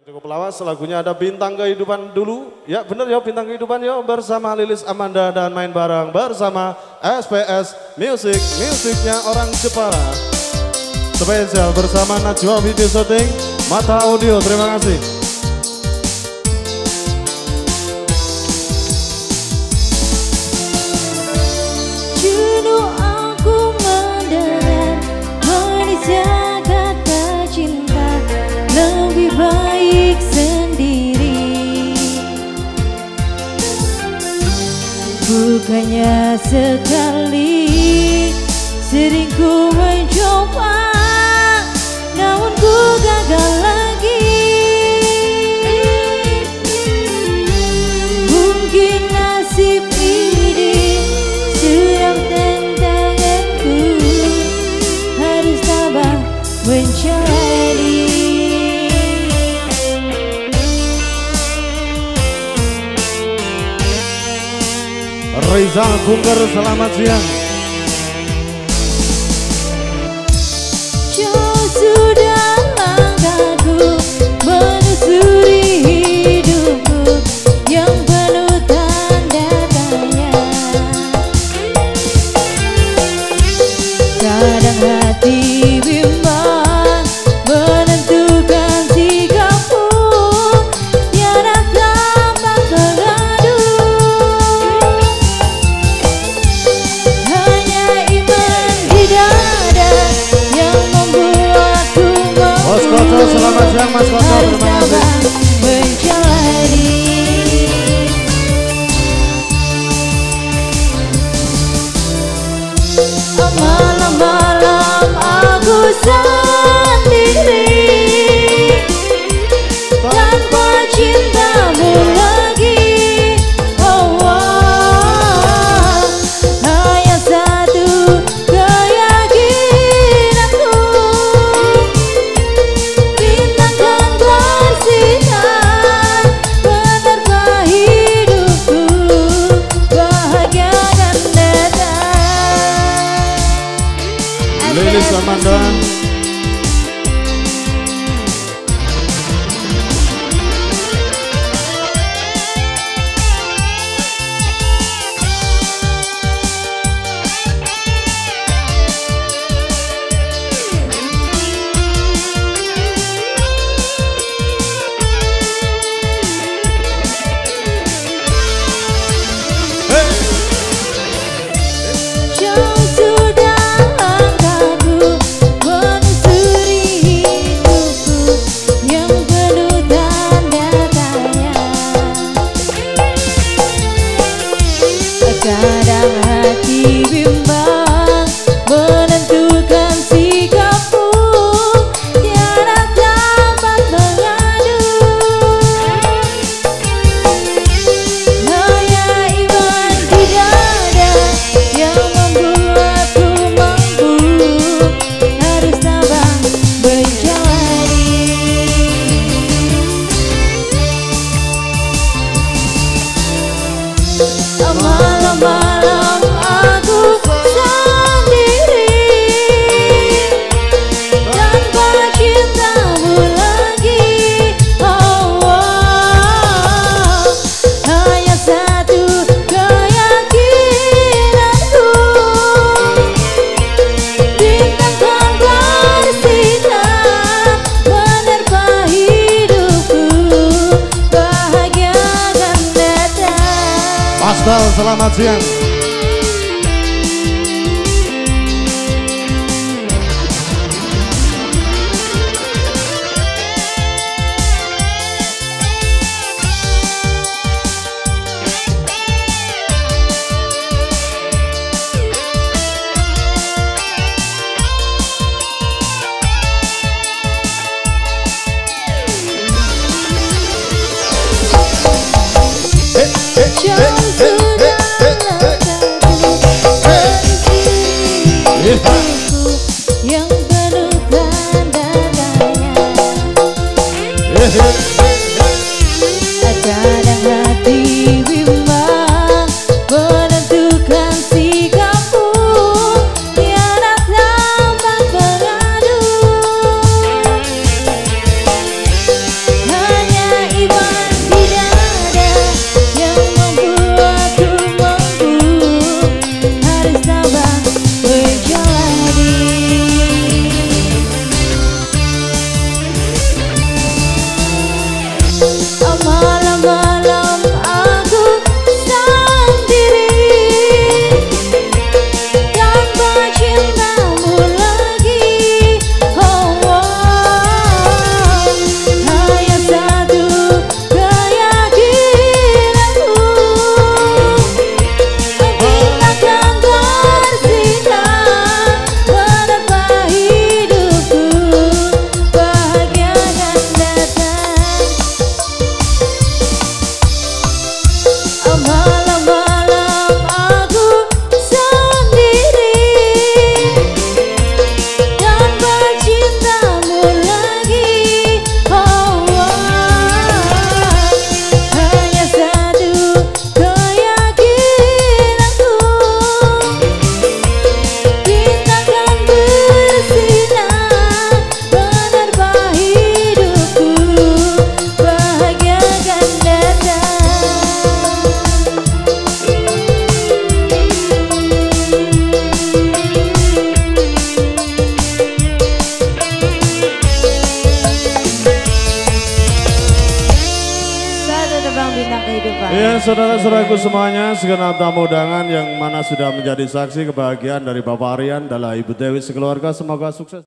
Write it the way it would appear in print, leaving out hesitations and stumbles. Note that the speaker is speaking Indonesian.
cukup lawas, lagunya ada Bintang Kehidupan dulu. Ya bener ya, Bintang Kehidupan ya, bersama Lilis Amanda dan main bareng bersama SPS Music, musiknya orang Jepara. Spesial bersama Najwa Video Shooting, Mata Audio, terima kasih. Jenuh aku mendengar manisnya kata cinta, lebih baik sendiri. Bukannya sekali sering ku mencoba, namun ku gagal lagi. Mungkin nasib ini sedang tantanganku, harus tabah mencari. Rizal Bungker, selamat siang. Jauh sudah langkahku menyusuri hidupku yang penuh tanda tanya. Kadang hati bimbang menentukan sikapku, tiada tempat mengadu. Hanya iman di dada yang membuatku Mas Koco, selamat siang Mas Koco, harus terima kasih. sabar menjalani. Malam-malam aku sendiri tanpa cintamu lagi. Oh, oh, hanya satu keyakinanku, bintang kan bersinar menerpa hidupku, bahagia kan datang. Lilis Amanda. Jauh sudah langkahku menyusuri hidupku yang penuh tanda tanya. Kadang hati bimbang menentukan sikapku, tiada tempat mengadu. Hanya iman di dada yang membuatku mampu, harus tabah menjalani. Malam-malam aku sendiri tanpa cintamu lagi. Oh, oh, hanya satu keyakinanku, bintang kan bersinar menerpa hidupku, bahagia kan datang. Pastel, selamat siang. Jauh sudah langkahku menyusuri hidupku yang penuh tanda tanya. Kadang hati bimbang menentukan sikapku, tiada tempat mengadu. seorang bintang kehidupan. Iya, saudara-saudaraku semuanya, segenap tamu undangan yang mana sudah menjadi saksi kebahagiaan dari Bapak Aryan dan Ibu Dewi sekeluarga, semoga sukses.